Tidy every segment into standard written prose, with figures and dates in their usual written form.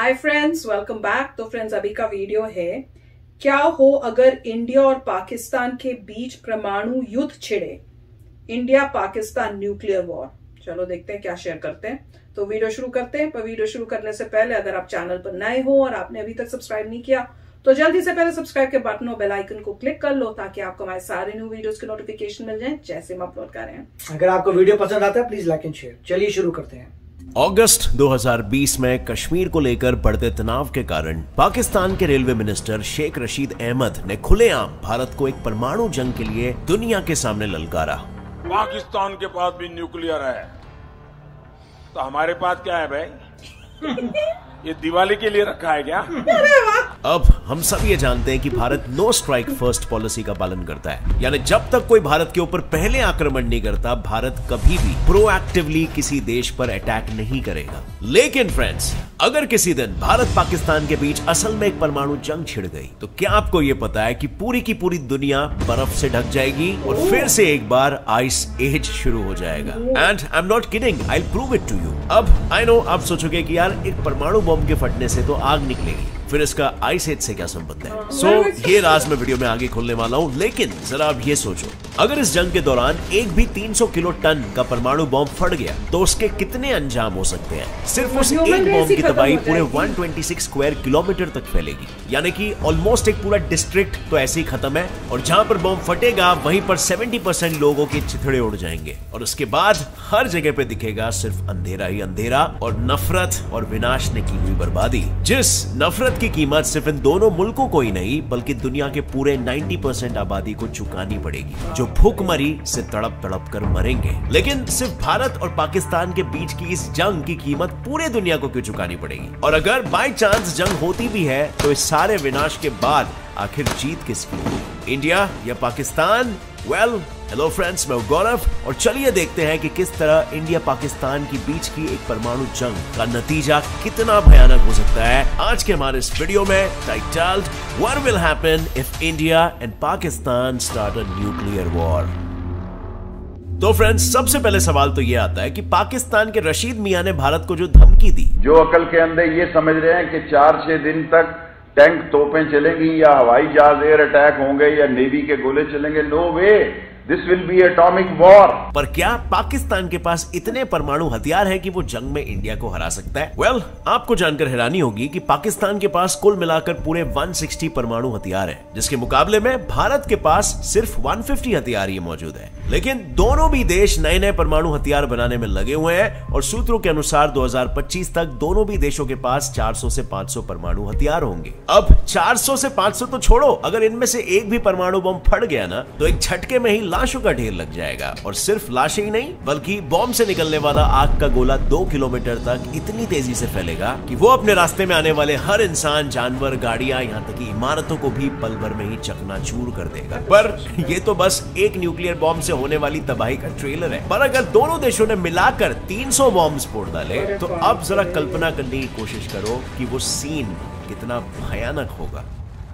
हाय friends, welcome back. तो friends, अभी का वीडियो है क्या हो अगर इंडिया और पाकिस्तान के बीच परमाणु युद्ध छिड़े, इंडिया पाकिस्तान न्यूक्लियर वॉर। चलो देखते हैं क्या शेयर करते हैं। तो वीडियो शुरू करते हैं, पर वीडियो शुरू करने से पहले अगर आप चैनल पर नए हो और आपने अभी तक सब्सक्राइब नहीं किया तो जल्दी से पहले सब्सक्राइब के बटन और बेल आइकन को क्लिक कर लो ताकि आपको हमारे सारे न्यू वीडियोस के नोटिफिकेशन मिल जाएं जैसे हम अपलोड कर रहे हैं। अगर आपको वीडियो पसंद आता है प्लीज लाइक एंड शेयर। चलिए शुरू करते हैं। अगस्त 2020 में कश्मीर को लेकर बढ़ते तनाव के कारण पाकिस्तान के रेलवे मिनिस्टर शेख रशीद अहमद ने खुलेआम भारत को एक परमाणु जंग के लिए दुनिया के सामने ललकारा। पाकिस्तान के पास भी न्यूक्लियर है तो हमारे पास क्या है भाई? ये दिवाली के लिए रखा है क्या? अब हम सब ये जानते हैं कि Bharat no strike first policy का पालन करता है, यानी जब तक कोई भारत के ऊपर पहले आक्रमण नहीं करता भारत कभी भी प्रोएक्टिवली किसी देश पर अटैक नहीं करेगा। लेकिन फ्रेंड्स, अगर किसी दिन भारत पाकिस्तान के बीच असल में एक परमाणु जंग छिड़ गई तो क्या आपको ये पता है कि पूरी की पूरी दुनिया बर्फ से ढक जाएगी और फिर से एक बार आइस एज शुरू हो जाएगा। And I am not kidding, I will prove it to you. अब आई नो आप सोचोगे कि यार एक परमाणु बम के फटने से तो आग निकलेगी, फिर इसका आइस एज से क्या संबंध है? सो ये राज मैं वीडियो में आगे खोलने वाला हूँ। लेकिन जरा आप ये सोचो, अगर इस जंग के दौरान एक भी 300 किलो टन का परमाणु बॉम्ब फट गया तो उसके कितने अंजाम हो सकते हैं? सिर्फ उस एक बॉम्ब की तबाही पूरे 126 स्क्वायर किलोमीटर तक फैलेगी, यानी कि ऑलमोस्ट एक पूरा डिस्ट्रिक्ट तो ऐसे ही खत्म है। और जहां पर बॉम्ब फटेगा वहीं पर 70% लोगों के चिथड़े उड़ जाएंगे और उसके बाद हर जगह पे दिखेगा सिर्फ अंधेरा ही अंधेरा और नफरत और विनाश ने की हुई बर्बादी, जिस नफरत की कीमत सिर्फ इन दोनों मुल्कों को ही नहीं बल्कि दुनिया के पूरे 90% आबादी को चुकानी पड़ेगी, जो भूखमरी से तड़प तड़प कर मरेंगे। लेकिन सिर्फ भारत और पाकिस्तान के बीच की इस जंग की कीमत पूरे दुनिया को क्यों चुकानी पड़ेगी? और अगर बाय चांस जंग होती भी है तो इस सारे विनाश के बाद आखिर जीत किसकी होगी, इंडिया या पाकिस्तान? वेल, हेलो फ्रेंड्स, मैं गौरव और चलिए देखते हैं कि किस तरह इंडिया पाकिस्तान के बीच की एक परमाणु जंग का नतीजा कितना भयानक हो सकता है। आज के हमारे इस वीडियो में titled what will happen if India and Pakistan start a nuclear war. तो फ्रेंड्स, सबसे पहले सवाल तो ये आता है कि पाकिस्तान के रशीद मियां ने भारत को जो धमकी दी, जो अकल के अंदर ये समझ रहे हैं कि 4-6 दिन तक टैंक तोपें चलेंगी या हवाई जहाज एयर अटैक होंगे या नेवी के गोले चलेंगे, no way, this will be atomic war. पर क्या पाकिस्तान के पास इतने परमाणु हथियार हैं कि वो जंग में इंडिया को हरा सकता है? वेल, आपको जानकर हैरानी होगी कि पाकिस्तान के पास कुल मिलाकर पूरे 160 परमाणु हथियार हैं, जिसके मुकाबले में भारत के पास सिर्फ 150 हथियार ही मौजूद है। लेकिन दोनों भी देश नए नए परमाणु हथियार बनाने में लगे हुए हैं और सूत्रों के अनुसार 2025 तक दोनों भी देशों के पास 400 से 500 परमाणु हथियार होंगे। अब 400 से 500 तो छोड़ो, अगर इनमें से एक भी परमाणु बम फट गया ना तो एक झटके में ही लाशों का ढेर लग जाएगा। और सिर्फ लाशें ही नहीं बल्कि बॉम्ब से निकलने वाला आग का गोला 2 किलोमीटर तक इतनी तेजी से फैलेगा कि वो अपने रास्ते में आने वाले हर इंसान, जानवर, गाड़ियां, यहाँ तक कि इमारतों को भी पल भर में ही चकनाचूर कर देगा। पर ये तो बस एक न्यूक्लियर बॉम्ब से होने वाली तबाही का ट्रेलर है। पर अगर दोनों देशों ने मिलाकर 300 बॉम्ब फोड़ डाले तो अब जरा कल्पना करने की कोशिश करो कि वो सीन कितना भयानक होगा।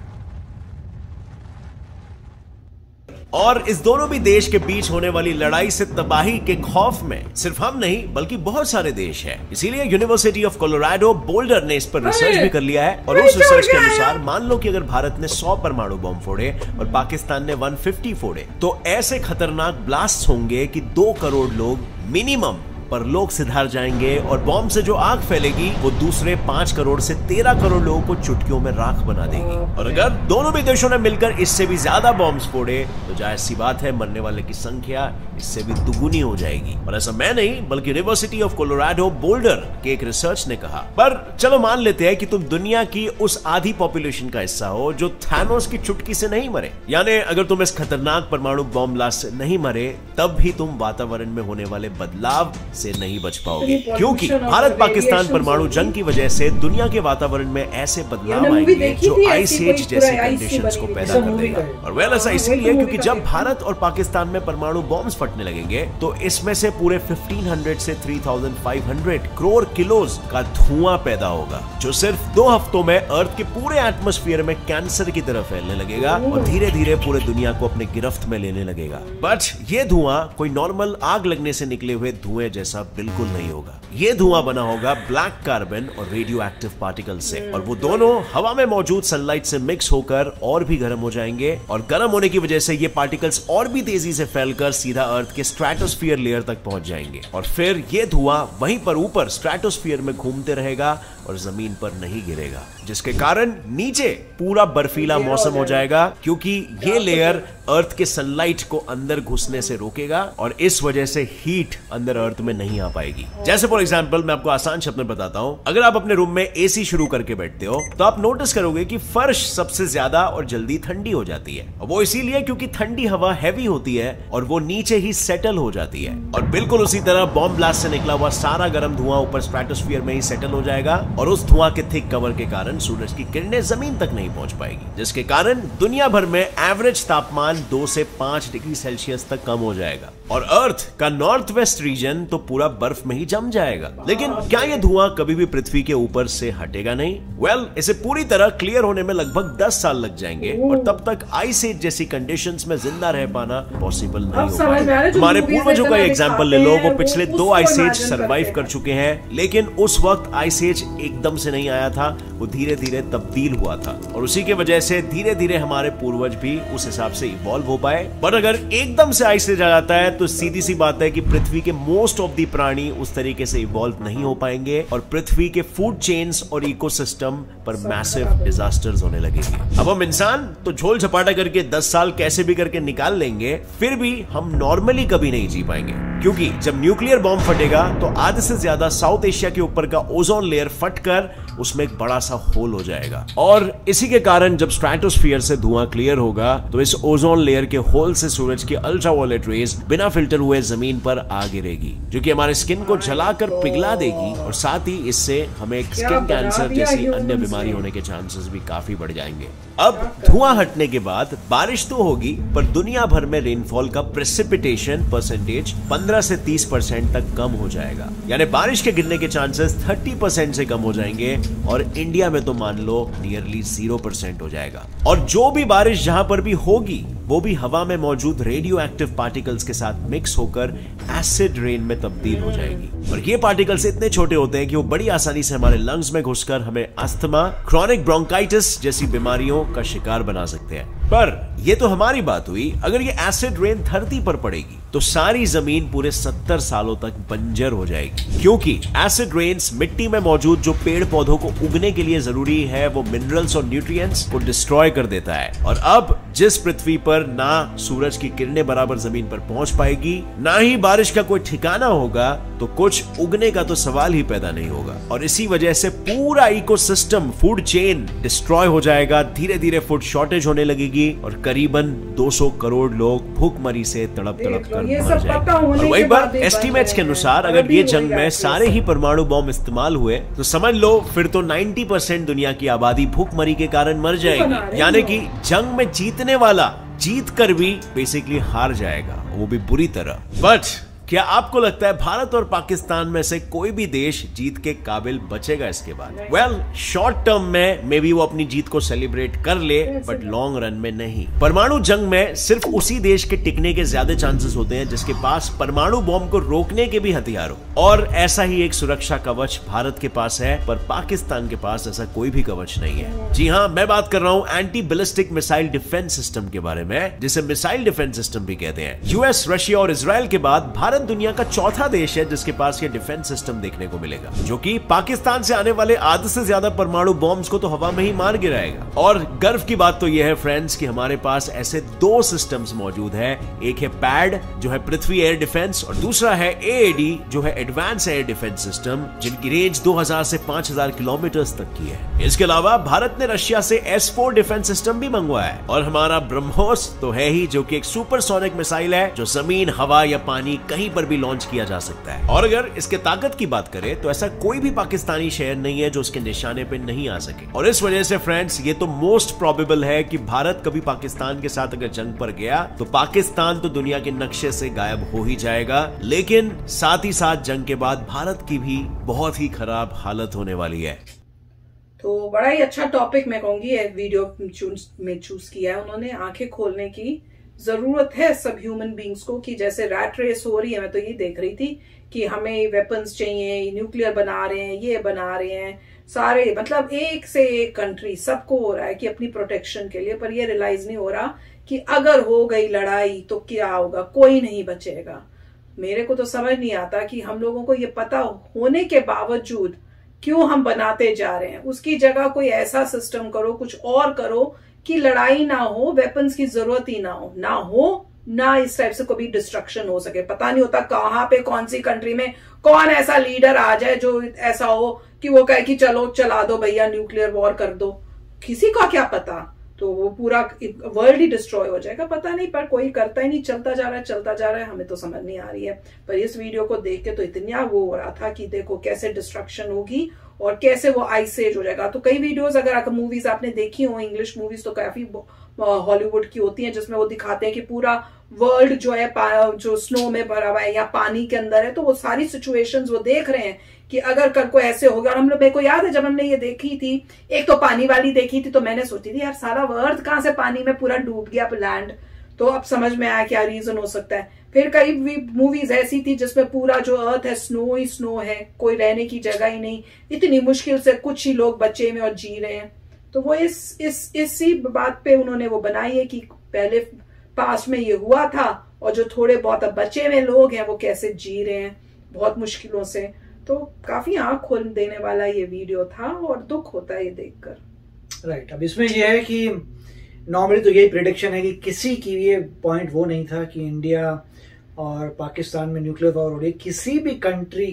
और इस दोनों भी देश के बीच होने वाली लड़ाई से तबाही के खौफ में सिर्फ हम नहीं बल्कि बहुत सारे देश हैं। इसीलिए यूनिवर्सिटी ऑफ कोलोराडो बोल्डर ने इस पर रिसर्च भी कर लिया है और उस रिसर्च के अनुसार मान लो कि अगर भारत ने 100 परमाणु बम फोड़े और पाकिस्तान ने 150 फोड़े तो ऐसे खतरनाक ब्लास्ट होंगे कि 2 करोड़ लोग मिनिमम पर लोग सिधार जाएंगे और बॉम्ब से जो आग फैलेगी वो दूसरे 5 करोड़ से 13 करोड़ लोगों को चुटकियों में राख बना देगी। और अगर दोनों भी देशों ने मिलकर इससे भी ज्यादा बॉम्ब्स फोड़े तो जाहिर सी बात है मरने वाले की संख्या इससे भी दुगुनी हो जाएगी। और ऐसा मैं नहीं बल्कि यूनिवर्सिटी ऑफ कोलोराडो बोल्डर के एक रिसर्च ने कहा। पर चलो मान लेते हैं कि तुम दुनिया की उस आधी पॉपुलेशन का हिस्सा हो जो थानोस की चुटकी से नहीं मरे, यानी अगर तुम इस खतरनाक परमाणु बॉम्ब ब्लास्ट से नहीं मरे तब भी तुम वातावरण में होने वाले बदलाव से नहीं बच पाओगे, क्योंकि भारत पाकिस्तान परमाणु जंग की वजह से दुनिया के वातावरण में ऐसे बदलाव आएंगे जो आइस एज जैसे कंडीशंस को पैदा कर देगा। और वेल, ऐसा इसलिए क्योंकि जब भारत और पाकिस्तान में परमाणु बॉम्ब्स फटने लगेंगे तो इसमें से पूरे 1500 से 3500 करोड़ किलोज का धुआं पैदा होगा, जो सिर्फ 2 हफ्तों में अर्थ के पूरे एटमॉस्फेयर में कैंसर की तरह फैलने लगेगा और धीरे धीरे पूरे दुनिया को अपने गिरफ्त में लेने लगेगा। बट ये धुआं कोई नॉर्मल आग लगने से निकले हुए धुएं जैसा ऐसा बिल्कुल नहीं होगा। ये धुआं बना होगा ब्लैक कार्बन और रेडियो एक्टिव पार्टिकल से, और वो दोनों हवा में मौजूद सनलाइट से मिक्स होकर और भी गर्म हो जाएंगे, और गर्म होने की वजह से ये पार्टिकल्स और भी तेजी से फैलकर सीधा अर्थ के स्ट्रेटोस्फीयर लेयर तक पहुंच जाएंगे, और फिर ये धुआं वहीं पर ऊपर स्ट्रेटोस्फीयर में घूमते रहेगा और जमीन पर नहीं गिरेगा, जिसके कारण नीचे पूरा बर्फीला मौसम हो जाएगा, क्योंकि ये लेयर अर्थ के सनलाइट को अंदर घुसने से रोकेगा और इस वजह से हीट अंदर अर्थ में नहीं आ पाएगी। जैसे फॉर एग्जांपल मैं आपको आसान शब्द में बताता हूं, अगर आप अपने रूम में एसी शुरू करके बैठते हो तो आप नोटिस करोगे कि फर्श सबसे ज्यादा और जल्दी ठंडी हो जाती है, और वो इसीलिए क्योंकि ठंडी हवा हैवी होती है और वो नीचे ही सेटल हो जाती है। और बिल्कुल उसी तरह बॉम्ब ब्लास्ट से निकला हुआ सारा गर्म धुआं ऊपर स्ट्रेटोस्फीयर में ही सेटल हो जाएगा, और उस धुआं के थिक कवर के कारण सूरज की किरणें जमीन तक नहीं पहुंच पाएगी, जिसके कारण दुनिया भर में एवरेज तापमान 2 से 5 डिग्री सेल्सियस तक कम हो जाएगा, और अर्थ का नॉर्थ वेस्ट रीजन तो पूरा बर्फ में ही जम जाएगा। लेकिन क्या यह धुआं कभी भी पृथ्वी के ऊपर से हटेगा नहीं? वेल, इसे पूरी तरह क्लियर होने में लगभग 10 साल लग जाएंगे, और तब तक आइस एज जैसी कंडीशंस में जिंदा रह पाना पॉसिबल नहीं हो पाएगा। हमारे पूर्वजों का एग्जांपल ले लो, वो पिछले 2 आइस एज सर्वाइव कर चुके हैं, लेकिन उस वक्त आइस एज एकदम से नहीं आया था, वो धीरे धीरे तब्दील हुआ था, और उसी की वजह से धीरे धीरे हमारे पूर्वज भी उस हिसाब से इवॉल्व हो पाए। बट अगर एकदम से आइस एज आ जाता है तो सीधी सी बात है कि पृथ्वी के मोस्ट ऑफ दी प्राणी उस तरीके से इवॉल्व नहीं हो पाएंगे, और पृथ्वी के फूड चेन्स और इकोसिस्टम पर मैसिव डिजास्टर्स होने लगेंगे। अब हम इंसान तो झोल झपाटा करके 10 साल कैसे भी करके निकाल लेंगे, फिर भी हम नॉर्मली कभी नहीं जी पाएंगे, क्योंकि जब न्यूक्लियर बॉम्ब फटेगा तो आधे से ज्यादा साउथ एशिया के ऊपर का ओजोन लेयर फटकर उसमें एक बड़ा सा होल हो जाएगा, और इसी के कारण जब स्ट्रेटोस्फीयर से धुआं क्लियर होगा तो इस ओजोन लेयर के होल से सूरज की अल्ट्रावायलेट रेज बिना फिल्टर हुए जमीन पर आ गिरेगी, जो कि हमारे स्किन को जलाकर पिघला देगी, और साथ ही इससे हमें स्किन कैंसर जैसी अन्य बीमारी होने के चांसेस भी काफी बढ़ जाएंगे। अब धुआं हटने के बाद बारिश तो होगी, पर दुनिया भर में रेनफॉल का प्रेसिपिटेशन परसेंटेज 15 से 30% तक कम हो जाएगा, यानी बारिश के गिरने के चांसेस 30% से कम हो जाएंगे, और इंडिया में तो मान लो नियरली 0% हो जाएगा। और जो भी बारिश जहां पर भी होगी वो भी हवा में मौजूद रेडियो एक्टिव पार्टिकल्स के साथ मिक्स होकर एसिड रेन में तब्दील हो जाएगी, और ये पार्टिकल्स इतने छोटे होते हैं कि वो बड़ी आसानी से हमारे लंग्स में घुसकर हमें अस्थमा, क्रॉनिक ब्रोंकाइटिस जैसी बीमारियों का शिकार बना सकते हैं। पर ये तो हमारी बात हुई, अगर ये एसिड रेन धरती पर पड़ेगी तो सारी जमीन पूरे 70 सालों तक बंजर हो जाएगी, क्योंकि एसिड रेन्स मिट्टी में मौजूद जो पेड़ पौधों को उगने के लिए जरूरी है वो मिनरल्स और न्यूट्रिएंट्स को डिस्ट्रॉय कर देता है। और अब जिस पृथ्वी पर ना सूरज की किरणें बराबर जमीन पर पहुंच पाएगी, ना ही बारिश का कोई ठिकाना होगा, तो कुछ उगने का तो सवाल ही पैदा नहीं होगा, और इसी वजह से पूरा इकोसिस्टम, फूड चेन डिस्ट्रॉय हो जाएगा। धीरे धीरे फूड शॉर्टेज होने लगेगी और करीबन 200 करोड़ लोग भूखमरी से तड़प कर मर जाएंगे। और वही बात एस्टिमेट्स के अनुसार अगर ये जंग में सारे ही परमाणु बॉम्ब इस्तेमाल हुए तो समझ लो फिर तो 90% दुनिया की आबादी भूखमरी के कारण मर जाएगी, यानी कि जंग में जीतने वाला जीत कर भी बेसिकली हार जाएगा, वो भी बुरी तरह। बट क्या आपको लगता है भारत और पाकिस्तान में से कोई भी देश जीत के काबिल बचेगा इसके बाद? वेल, शॉर्ट टर्म में मे बी वो अपनी जीत को सेलिब्रेट कर ले, बट लॉन्ग रन में नहीं। परमाणु जंग में सिर्फ उसी देश के टिकने के ज्यादा चांसेस होते हैं जिसके पास परमाणु बॉम्ब को रोकने के भी हथियार हो, और ऐसा ही एक सुरक्षा कवच भारत के पास है, पर पाकिस्तान के पास ऐसा कोई भी कवच नहीं है। जी हाँ, मैं बात कर रहा हूँ anti ballistic missile defence system के बारे में, जिसे मिसाइल डिफेंस सिस्टम भी कहते हैं। यूएस, रशिया और इजराइल के बाद भारत दुनिया का चौथा देश है जिसके पास ये डिफेंस सिस्टम देखने को मिलेगा, जो कि पाकिस्तान से आने वाले आधे से ज्यादा परमाणु बॉम्ब्स को तो हवा में ही मार गिराएगा। और गर्व की बात तो यह है फ्रेंड्स कि हमारे पास ऐसे 2 सिस्टम्स मौजूद है, एक है पैड जो है पृथ्वी एयर डिफेंस, और दूसरा है एएडी जो है एडवांस एयर डिफेंस सिस्टम, जिनकी रेंज 2000 से 5000 किलोमीटर तक की है। इसके अलावा भारत ने रशिया से S4 डिफेंस सिस्टम भी मंगवाया है, और हमारा ब्रह्मोस तो है ही, जो कि एक सुपरसोनिक मिसाइल है जो जमीन, हवा या पानी कहीं पर भी लॉन्च किया जा सकता है। और अगर इसके ताकत की बात करें तो ऐसा कोई भी पाकिस्तानी शहर नहीं है जो उसके निशाने पे नहीं आ सके। और इस वजह से फ्रेंड्स ये तो मोस्ट प्रोबेबल है कि भारत कभी पाकिस्तान के साथ अगर जंग पर गया तो पाकिस्तान तो दुनिया के नक्शे से गायब हो ही जाएगा, लेकिन साथ ही साथ जंग के बाद भारत की भी बहुत ही खराब हालत होने वाली है। तो बड़ा ही अच्छा टॉपिक मैं कहूंगी वीडियो में चूज किया है उन्होंने। आंखें खोलने की जरूरत है सब ह्यूमन बींग्स को कि जैसे रैट रेस हो रही है, मैं तो ये देख रही थी कि हमें वेपन्स चाहिए, न्यूक्लियर बना रहे हैं, ये बना रहे हैं, सारे मतलब एक से एक कंट्री सबको हो रहा है कि अपनी प्रोटेक्शन के लिए, पर ये रियलाइज नहीं हो रहा कि अगर हो गई लड़ाई तो क्या होगा, कोई नहीं बचेगा। मेरे को तो समझ नहीं आता कि हम लोगों को ये पता होने के बावजूद क्यों हम बनाते जा रहे हैं। उसकी जगह कोई ऐसा सिस्टम करो, कुछ और करो कि लड़ाई ना हो, वेपन्स की जरूरत ही ना हो ना इस टाइप से कभी डिस्ट्रक्शन हो सके। पता नहीं होता कहां पे कौन सी कंट्री में कौन ऐसा लीडर आ जाए जो ऐसा हो कि वो कहे कि चलो चला दो भैया, न्यूक्लियर वॉर कर दो। किसी का क्या पता, तो वो पूरा वर्ल्ड ही डिस्ट्रॉय हो जाएगा। पता नहीं, पर कोई करता ही नहीं, चलता जा रहा है। हमें तो समझ नहीं आ रही है। पर इस वीडियो को देख के तो इतना वो हो रहा था कि देखो कैसे डिस्ट्रक्शन होगी और कैसे वो आइस एज हो जाएगा। तो कई वीडियोस अगर मूवीज आपने देखी हो, इंग्लिश मूवीज तो काफी हॉलीवुड की होती हैं, जिसमें वो दिखाते हैं कि पूरा वर्ल्ड जो है जो स्नो में भरा हुआ है या पानी के अंदर है, तो वो सारी सिचुएशंस वो देख रहे हैं कि अगर कल को ऐसे होगा। और हम लोग, मेरे को याद है जब हमने ये देखी थी, एक तो पानी वाली देखी थी, तो मैंने सोची थी यार सारा अर्थ कहां से पानी में पूरा डूब गया लैंड। तो अब समझ में आया क्या रीजन हो सकता है। फिर कई मूवीज ऐसी थी जिसमें पूरा जो अर्थ है स्नो ही स्नो है, कोई रहने की जगह ही नहीं, इतनी मुश्किल से कुछ ही लोग बचे में और जी रहे हैं। तो वो इसी बात पे उन्होंने वो बनाई है कि पहले पास्ट में ये हुआ था और जो थोड़े बहुत अब बचे हुए लोग हैं वो कैसे जी रहे हैं बहुत मुश्किलों से। तो काफी आंख खोल देने वाला ये वीडियो था और दुख होता है ये देखकर। राइट, अब इसमें ये है कि नॉर्मली तो यही प्रेडिक्शन है कि किसी की ये पॉइंट वो नहीं था कि इंडिया और पाकिस्तान में न्यूक्लियर वॉर हो रही है। किसी भी कंट्री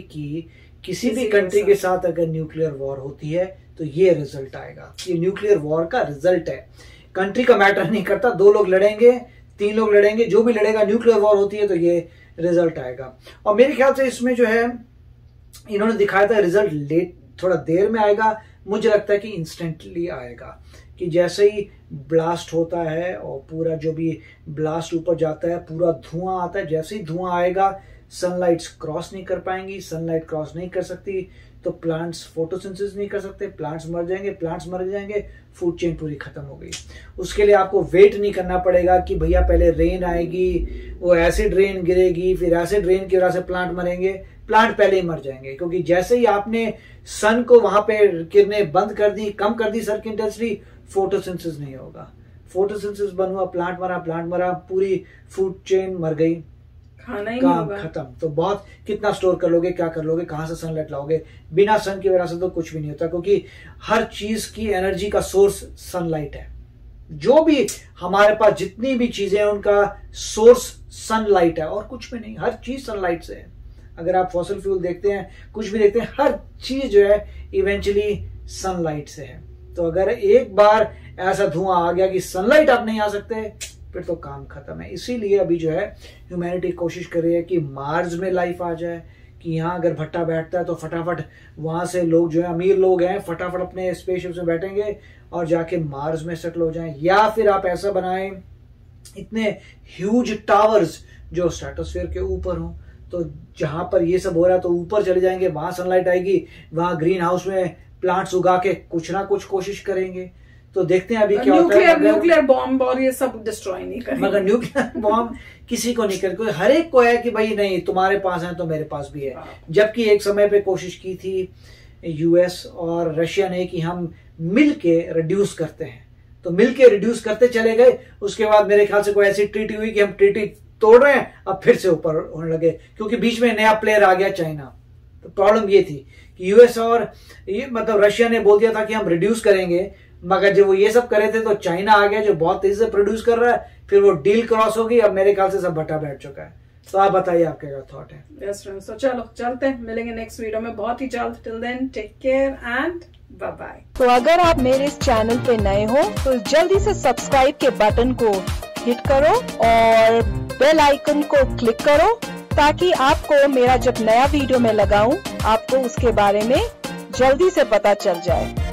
के साथ अगर न्यूक्लियर वॉर होती है तो ये रिजल्ट आएगा। ये न्यूक्लियर वॉर का रिजल्ट है, कंट्री का मैटर नहीं करता। 2 लोग लड़ेंगे, 3 लोग लड़ेंगे, जो भी लड़ेगा, न्यूक्लियर वॉर होती है तो ये रिजल्ट आएगा। और मेरे ख्याल से इसमें जो है इन्होंने दिखाया था रिजल्ट लेट, थोड़ा देर में आएगा। मुझे लगता है कि इंस्टेंटली आएगा, कि जैसे ही ब्लास्ट होता है और पूरा जो भी ब्लास्ट ऊपर जाता है पूरा धुआं आता है, जैसे ही धुआं आएगा सनलाइट्स क्रॉस नहीं कर पाएंगी, सनलाइट क्रॉस नहीं कर सकती तो प्लांट्स फोटोसिंथेसिस नहीं कर सकते, प्लांट्स मर जाएंगे, फूड चेन पूरी खत्म हो गई। उसके लिए आपको वेट नहीं करना पड़ेगा कि भैया पहले रेन आएगी, वो एसिड रेन गिरेगी, फिर एसिड रेन की वजह से प्लांट मरेंगे। प्लांट पहले ही मर जाएंगे, क्योंकि जैसे ही आपने सन को वहां पे किरणें बंद कर दी, कम कर दी सन की इंटेंसिटी, फोटोसिंथेसिस नहीं होगा। फोटोसिंथेसिस बंद हुआ, प्लांट मरा, पूरी फूड चेन मर गई, खाना ही काम खत्म। तो बहुत कितना स्टोर कर लोगे, क्या कर लोगे, कहां से सनलाइट लाओगे। बिना सन की वजह से तो कुछ भी नहीं होता, क्योंकि हर चीज की एनर्जी का सोर्स सनलाइट है। जो भी हमारे पास जितनी भी चीजें हैं उनका सोर्स सनलाइट है और कुछ भी नहीं, हर चीज सनलाइट से है। अगर आप फॉसिल फ्यूल देखते हैं, कुछ भी देखते हैं, हर चीज जो है इवेंचुअली सनलाइट से है। तो अगर एक बार ऐसा धुआं आ गया कि सनलाइट आप नहीं आ सकते, फिर तो काम खत्म है। इसीलिए अभी जो है ह्यूमैनिटी कोशिश कर रही है कि मार्स में लाइफ आ जाए, कि यहाँ अगर भट्टा बैठता है तो फटाफट वहां से लोग जो है, अमीर लोग हैं, फटाफट अपने स्पेसशिप में बैठेंगे और जाके मार्स में सेटल हो जाएं। या फिर आप ऐसा बनाएं इतने ह्यूज टावर्स जो स्ट्रेटोस्फीयर के ऊपर हों, तो जहां पर ये सब हो रहा है तो ऊपर चले जाएंगे, वहां सनलाइट आएगी, वहां ग्रीन हाउस में प्लांट्स उगा के कुछ ना कुछ कोशिश करेंगे। तो देखते हैं अभी क्या होता है। न्यूक्लियर बॉम्ब और ये सब डिस्ट्रॉय नहीं करेंगे, मगर न्यूक्लियर बॉम्ब किसी को नहीं करेंगे। हर एक को है कि भाई नहीं, तुम्हारे पास है तो मेरे पास भी है। जबकि एक समय पे कोशिश की थी यूएस और रशिया ने कि हम मिल के रिड्यूस करते हैं, तो मिल के रिड्यूस करते चले गए। उसके बाद मेरे ख्याल से कोई ऐसी ट्रीटी हुई कि हम ट्रीटी तोड़ रहे हैं, अब फिर से ऊपर होने लगे, क्योंकि बीच में नया प्लेयर आ गया, चाइना। तो प्रॉब्लम ये थी कि यूएस और ये मतलब रशिया ने बोल दिया था कि हम रिड्यूस करेंगे, मगर जब वो ये सब करे थे तो चाइना आ गया जो बहुत तेजी से प्रोड्यूस कर रहा है, फिर वो डील क्रॉस हो गई। अब मेरे ख्याल से सब भट्टा बैठ चुका है। तो आप बताइए आपका क्या थॉट है। यस फ्रेंड्स, तो चलो चलते हैं, मिलेंगे नेक्स्ट वीडियो में बहुत ही जल्द। Till then take care and bye bye. तो अगर आप मेरे इस चैनल पे नए हो तो जल्दी से सब्सक्राइब के बटन को हिट करो और बेल आइकन को क्लिक करो, ताकि आपको मेरा जब नया वीडियो मैं लगाऊं आपको उसके बारे में जल्दी से पता चल जाए।